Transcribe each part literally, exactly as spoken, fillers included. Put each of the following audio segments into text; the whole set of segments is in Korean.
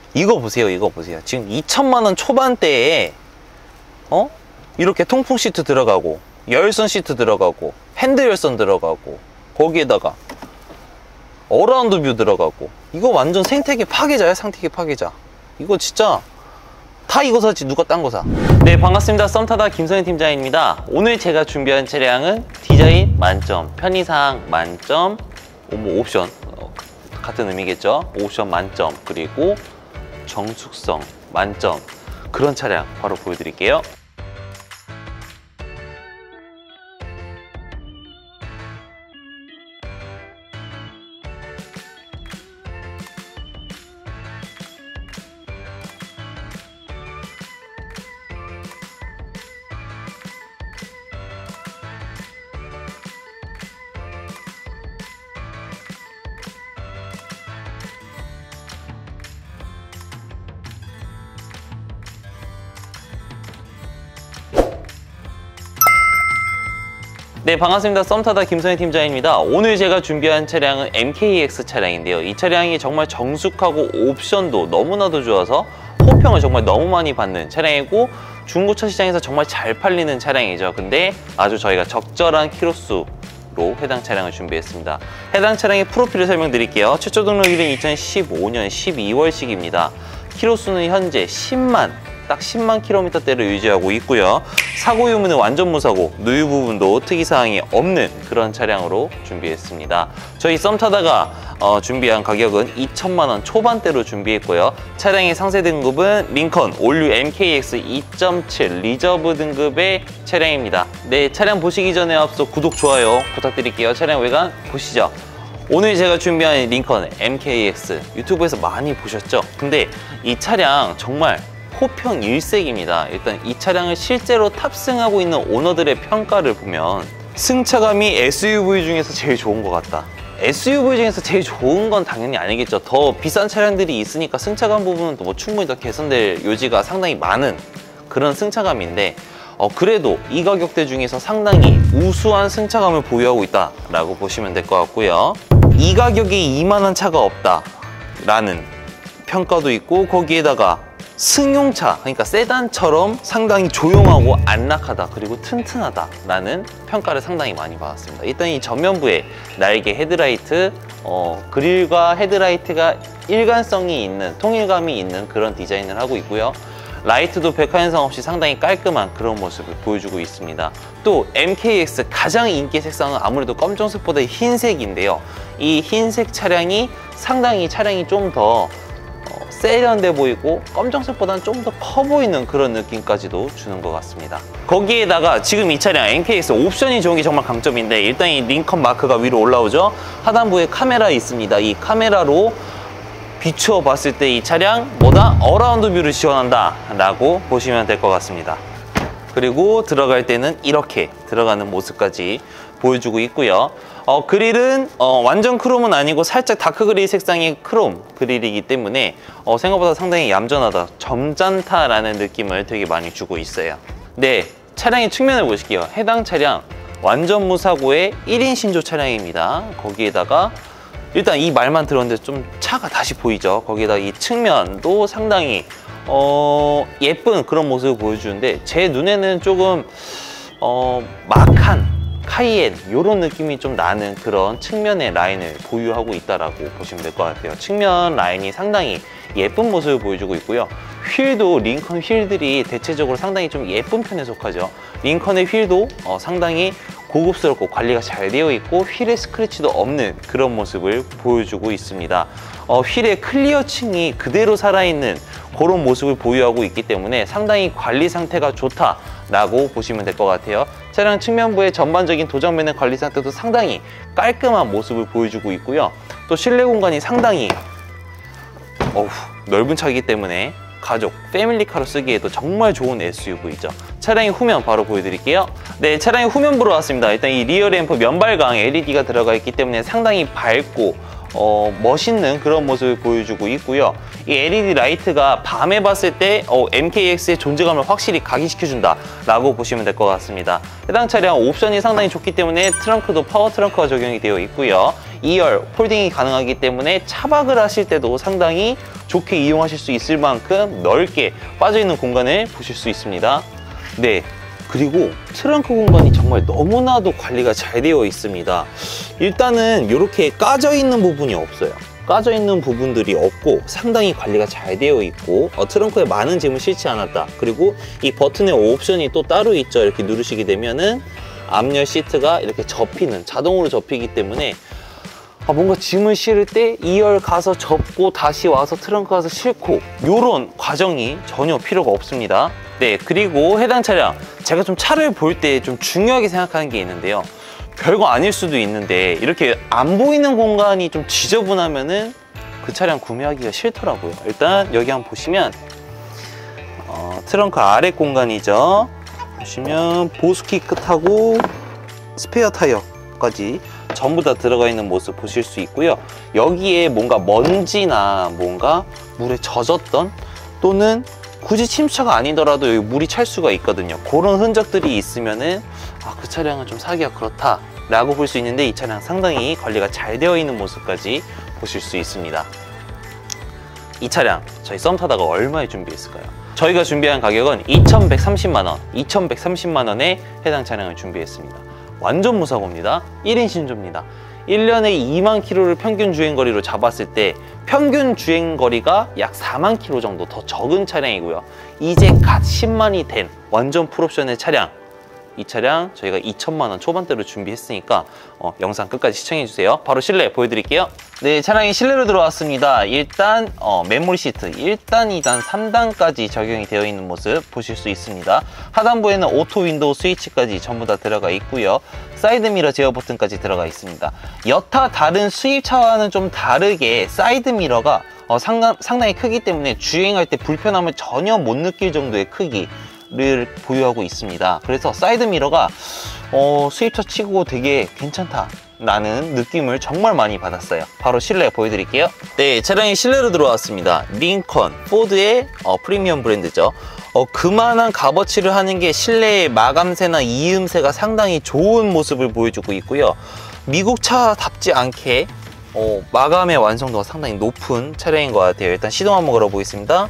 이거 보세요, 이거 보세요. 지금 이천만 원 초반대에 어? 이렇게 통풍 시트 들어가고 열선 시트 들어가고 핸드 열선 들어가고 거기에다가 어라운드 뷰 들어가고, 이거 완전 생태계 파괴자야. 생태계 파괴자. 이거 진짜 다 이거 사지 누가 딴 거 사. 네, 반갑습니다. 썸타다 김성현 팀장입니다. 오늘 제가 준비한 차량은 디자인 만점, 편의사항 만점, 뭐 옵션 어, 같은 의미겠죠. 옵션 만점, 그리고 정숙성 만점, 그런 차량 바로 보여드릴게요. 네, 반갑습니다. 썸타다 김성현 팀장입니다. 오늘 제가 준비한 차량은 엠케이엑스 차량인데요. 이 차량이 정말 정숙하고 옵션도 너무나도 좋아서 호평을 정말 너무 많이 받는 차량이고, 중고차 시장에서 정말 잘 팔리는 차량이죠. 근데 아주 저희가 적절한 키로수로 해당 차량을 준비했습니다. 해당 차량의 프로필을 설명드릴게요. 최초 등록일은 이천십오 년 십이월식입니다. 키로수는 현재 십만, 딱 십만 킬로미터대를 유지하고 있고요. 사고 유무는 완전 무사고, 누유 부분도 특이사항이 없는 그런 차량으로 준비했습니다. 저희 썸타다가 어, 준비한 가격은 이천만 원 초반대로 준비했고요. 차량의 상세 등급은 링컨 올류 엠케이엑스 이 점 칠 리저브 등급의 차량입니다. 네, 차량 보시기 전에 앞서 구독, 좋아요 부탁드릴게요. 차량 외관 보시죠. 오늘 제가 준비한 링컨 엠케이엑스 유튜브에서 많이 보셨죠? 근데 이 차량 정말 호평 일색입니다. 일단 이 차량을 실제로 탑승하고 있는 오너들의 평가를 보면 승차감이 에스유브이 중에서 제일 좋은 것 같다. 에스유브이 중에서 제일 좋은 건 당연히 아니겠죠. 더 비싼 차량들이 있으니까 승차감 부분은 뭐 충분히 더 개선될 요지가 상당히 많은 그런 승차감인데, 어, 그래도 이 가격대 중에서 상당히 우수한 승차감을 보유하고 있다라고 보시면 될 것 같고요. 이 가격에 이만 원 차가 없다라는 평가도 있고, 거기에다가 승용차, 그러니까 세단처럼 상당히 조용하고 안락하다, 그리고 튼튼하다 라는 평가를 상당히 많이 받았습니다. 일단 이 전면부에 날개 헤드라이트, 어, 그릴과 헤드라이트가 일관성이 있는, 통일감이 있는 그런 디자인을 하고 있고요. 라이트도 백화 현상 없이 상당히 깔끔한 그런 모습을 보여주고 있습니다. 또 엠케이엑스 가장 인기 색상은 아무래도 검정색보다 흰색인데요. 이 흰색 차량이 상당히 차량이 좀더 세련돼 보이고 검정색보다는 좀 더 커 보이는 그런 느낌까지도 주는 것 같습니다. 거기에다가 지금 이 차량 엠케이엑스 옵션이 좋은 게 정말 강점인데, 일단 이 링컨 마크가 위로 올라오죠. 하단부에 카메라 있습니다. 이 카메라로 비추어 봤을 때 이 차량 뭐다? 어라운드 뷰를 지원한다 라고 보시면 될 것 같습니다. 그리고 들어갈 때는 이렇게 들어가는 모습까지 보여주고 있고요. 어, 그릴은 어, 완전 크롬은 아니고 살짝 다크 그릴 색상의 크롬 그릴이기 때문에 어, 생각보다 상당히 얌전하다, 점잖다라는 느낌을 되게 많이 주고 있어요. 네, 차량의 측면을 보실게요. 해당 차량 완전 무사고의 일 인 신조 차량입니다. 거기에다가 일단 이 말만 들었는데 좀 차가 다시 보이죠. 거기에다 이 측면도 상당히 어, 예쁜 그런 모습을 보여주는데, 제 눈에는 조금 어, 막한 카이엔 이런 느낌이 좀 나는 그런 측면의 라인을 보유하고 있다라고 보시면 될 것 같아요. 측면 라인이 상당히 예쁜 모습을 보여주고 있고요. 휠도 링컨 휠들이 대체적으로 상당히 좀 예쁜 편에 속하죠. 링컨의 휠도 어, 상당히 고급스럽고 관리가 잘 되어 있고, 휠에 스크래치도 없는 그런 모습을 보여주고 있습니다. 어, 휠의 클리어층이 그대로 살아있는 그런 모습을 보유하고 있기 때문에 상당히 관리 상태가 좋다라고 보시면 될 것 같아요. 차량 측면부의 전반적인 도장면의 관리 상태도 상당히 깔끔한 모습을 보여주고 있고요. 또 실내 공간이 상당히 어후, 넓은 차이기 때문에 가족, 패밀리카로 쓰기에도 정말 좋은 에스유브이죠. 차량의 후면 바로 보여드릴게요. 네, 차량의 후면부로 왔습니다. 일단 이 리어 램프 면발광 엘이디가 들어가 있기 때문에 상당히 밝고 어, 멋있는 그런 모습을 보여주고 있고요. 이 엘이디 라이트가 밤에 봤을 때 어, 엠케이엑스의 존재감을 확실히 각인시켜준다 라고 보시면 될 것 같습니다. 해당 차량 옵션이 상당히 좋기 때문에 트렁크도 파워 트렁크가 적용이 되어 있고요. 이 열 폴딩이 가능하기 때문에 차박을 하실 때도 상당히 좋게 이용하실 수 있을 만큼 넓게 빠져있는 공간을 보실 수 있습니다. 네, 그리고 트렁크 공간이 정말 너무나도 관리가 잘 되어 있습니다. 일단은 이렇게 까져 있는 부분이 없어요. 까져 있는 부분들이 없고 상당히 관리가 잘 되어 있고 어, 트렁크에 많은 짐을 싣지 않았다. 그리고 이 버튼의 옵션이 또 따로 있죠. 이렇게 누르시게 되면은 앞열 시트가 이렇게 접히는, 자동으로 접히기 때문에 아, 뭔가 짐을 실을 때 이 열 가서 접고 다시 와서 트렁크 가서 싣고 이런 과정이 전혀 필요가 없습니다. 네, 그리고 해당 차량 제가 좀 차를 볼 때 좀 중요하게 생각하는 게 있는데요. 별거 아닐 수도 있는데 이렇게 안 보이는 공간이 좀 지저분하면은 그 차량 구매하기가 싫더라고요. 일단 여기 한번 보시면 어, 트렁크 아래 공간이죠. 보시면 보스키 끝하고 스페어 타이어까지 전부 다 들어가 있는 모습 보실 수 있고요. 여기에 뭔가 먼지나 뭔가 물에 젖었던 또는 굳이 침수차가 아니더라도 여기 물이 찰 수가 있거든요. 그런 흔적들이 있으면은 아, 그 차량은 좀 사기가 그렇다 라고 볼 수 있는데 이 차량 상당히 관리가 잘 되어 있는 모습까지 보실 수 있습니다. 이 차량 저희 썸타다가 얼마에 준비했을까요? 저희가 준비한 가격은 이천백삼십만 원, 이천백삼십만 원에 해당 차량을 준비했습니다. 완전 무사고입니다. 일 인 신조입니다. 일 년에 이만 킬로미터를 평균 주행거리로 잡았을 때 평균 주행거리가 약 사만 킬로미터 정도 더 적은 차량이고요. 이제 갓 십만이 된 완전 풀옵션의 차량, 이 차량 저희가 이천만 원 초반대로 준비했으니까 어, 영상 끝까지 시청해주세요. 바로 실내 보여드릴게요. 네, 차량이 실내로 들어왔습니다. 일단 어, 메모리 시트 일 단, 이 단, 삼 단까지 적용이 되어 있는 모습 보실 수 있습니다. 하단부에는 오토 윈도우 스위치까지 전부 다 들어가 있고요. 사이드 미러 제어 버튼까지 들어가 있습니다. 여타 다른 수입차와는 좀 다르게 사이드 미러가 어, 상당, 상당히 크기 때문에 주행할 때 불편함을 전혀 못 느낄 정도의 크기 를 보유하고 있습니다. 그래서 사이드 미러가 어, 수입차 치고 되게 괜찮다 라는 느낌을 정말 많이 받았어요. 바로 실내 보여드릴게요. 네, 차량이 실내로 들어왔습니다. 링컨, 포드의 어, 프리미엄 브랜드죠. 어, 그만한 값어치를 하는 게 실내의 마감새나 이음새가 상당히 좋은 모습을 보여주고 있고요. 미국 차답지 않게 어, 마감의 완성도가 상당히 높은 차량인 것 같아요. 일단 시동 한번 걸어보겠습니다.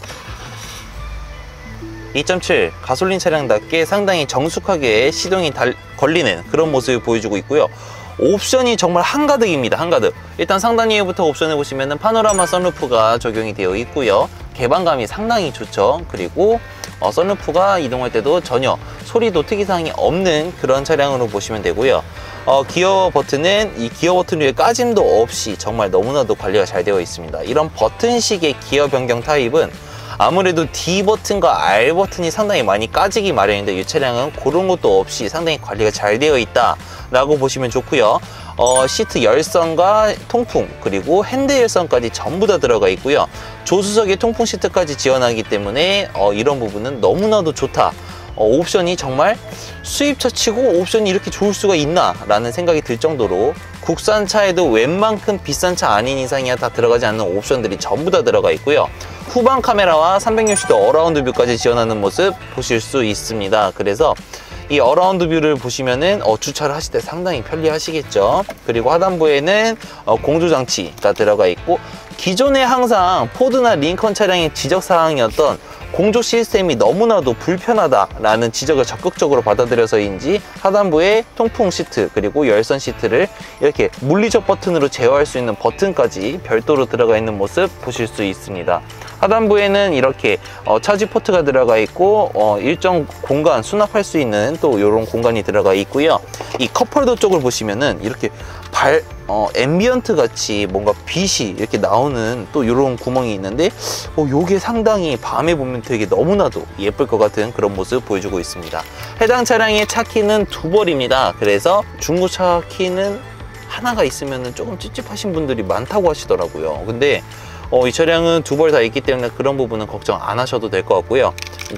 이 점 칠 가솔린 차량답게 상당히 정숙하게 시동이 달, 걸리는 그런 모습을 보여주고 있고요. 옵션이 정말 한가득입니다. 한가득. 일단 상단 위에부터 옵션을 보시면은 파노라마 선루프가 적용이 되어 있고요. 개방감이 상당히 좋죠. 그리고 어, 선루프가 이동할 때도 전혀 소리도 특이사항이 없는 그런 차량으로 보시면 되고요. 어, 기어 버튼은 이 기어 버튼 위에 까짐도 없이 정말 너무나도 관리가 잘 되어 있습니다. 이런 버튼식의 기어 변경 타입은 아무래도 D 버튼과 R 버튼이 상당히 많이 까지기 마련인데 이 차량은 그런 것도 없이 상당히 관리가 잘 되어 있다 라고 보시면 좋고요. 어, 시트 열선과 통풍 그리고 핸드 열선까지 전부 다 들어가 있고요. 조수석에 통풍 시트까지 지원하기 때문에 어, 이런 부분은 너무나도 좋다. 어, 옵션이 정말 수입차 치고 옵션이 이렇게 좋을 수가 있나 라는 생각이 들 정도로 국산차에도 웬만큼 비싼 차 아닌 이상이야 다 들어가지 않는 옵션들이 전부 다 들어가 있고요. 후방 카메라와 삼백육십 도 어라운드 뷰까지 지원하는 모습 보실 수 있습니다. 그래서 이 어라운드 뷰를 보시면은 어, 주차를 하실 때 상당히 편리하시겠죠. 그리고 하단부에는 어, 공조장치가 들어가 있고 기존에 항상 포드나 링컨 차량의 지적사항이었던 공조 시스템이 너무나도 불편하다라는 지적을 적극적으로 받아들여서인지 하단부에 통풍 시트 그리고 열선 시트를 이렇게 물리적 버튼으로 제어할 수 있는 버튼까지 별도로 들어가 있는 모습 보실 수 있습니다. 하단부에는 이렇게 어, 차지 포트가 들어가 있고 어, 일정 공간 수납할 수 있는 또 이런 공간이 들어가 있고요. 이 컵홀더 쪽을 보시면은 이렇게 발 어, 앰비언트 같이 뭔가 빛이 이렇게 나오는 또 이런 구멍이 있는데 어, 요게 상당히 밤에 보면 되게 너무나도 예쁠 것 같은 그런 모습 보여주고 있습니다. 해당 차량의 차 키는 두 벌입니다. 그래서 중고차 키는 하나가 있으면 조금 찝찝하신 분들이 많다고 하시더라고요. 근데 어, 이 차량은 두 벌 다 있기 때문에 그런 부분은 걱정 안 하셔도 될 것 같고요.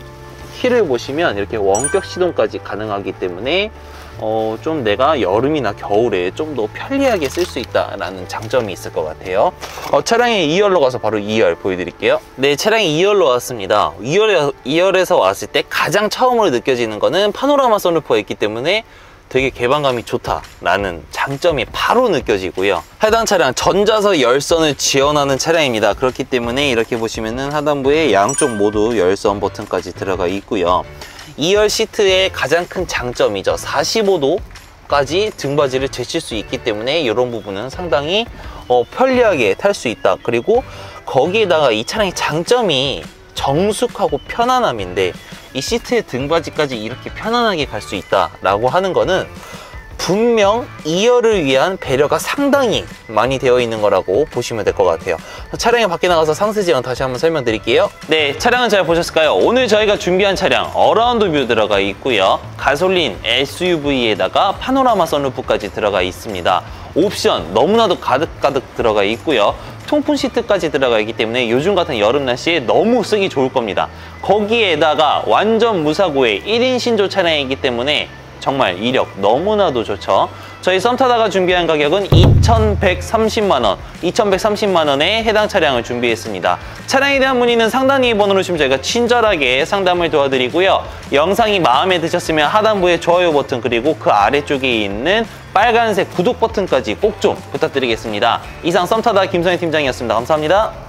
키를 보시면 이렇게 원격 시동까지 가능하기 때문에 어, 좀 내가 여름이나 겨울에 좀 더 편리하게 쓸 수 있다라는 장점이 있을 것 같아요. 어, 차량의 이 열로 가서 바로 이 열 보여드릴게요. 네, 차량이 이 열로 왔습니다. 이 열에, 이 열에서 왔을 때 가장 처음으로 느껴지는 거는 파노라마 선루프가 있기 때문에 되게 개방감이 좋다라는 장점이 바로 느껴지고요. 해당 차량 전자석 열선을 지원하는 차량입니다. 그렇기 때문에 이렇게 보시면은 하단부에 양쪽 모두 열선 버튼까지 들어가 있고요. 이 열 시트의 가장 큰 장점이죠. 사십오 도까지 등받이를 제칠 수 있기 때문에 이런 부분은 상당히 어, 편리하게 탈 수 있다. 그리고 거기에다가 이 차량의 장점이 정숙하고 편안함인데, 이 시트의 등받이까지 이렇게 편안하게 갈 수 있다라고 하는 거는 분명 이 열을 위한 배려가 상당히 많이 되어 있는 거라고 보시면 될 것 같아요. 차량에 밖에 나가서 상세 지형 다시 한번 설명드릴게요. 네, 차량은 잘 보셨을까요? 오늘 저희가 준비한 차량 어라운드 뷰 들어가 있고요. 가솔린 에스유브이에다가 파노라마 선루프까지 들어가 있습니다. 옵션 너무나도 가득가득 들어가 있고요. 통풍 시트까지 들어가 있기 때문에 요즘 같은 여름 날씨에 너무 쓰기 좋을 겁니다. 거기에다가 완전 무사고의 일 인 신조 차량이기 때문에 정말 이력 너무나도 좋죠. 저희 썸타다가 준비한 가격은 이천백삼십만 원, 이천백삼십만 원에 해당 차량을 준비했습니다. 차량에 대한 문의는 상단 이 번호로 주시면 저희가 친절하게 상담을 도와드리고요. 영상이 마음에 드셨으면 하단부에 좋아요 버튼, 그리고 그 아래쪽에 있는 빨간색 구독 버튼까지 꼭 좀 부탁드리겠습니다. 이상 썸타다 김선희 팀장이었습니다. 감사합니다.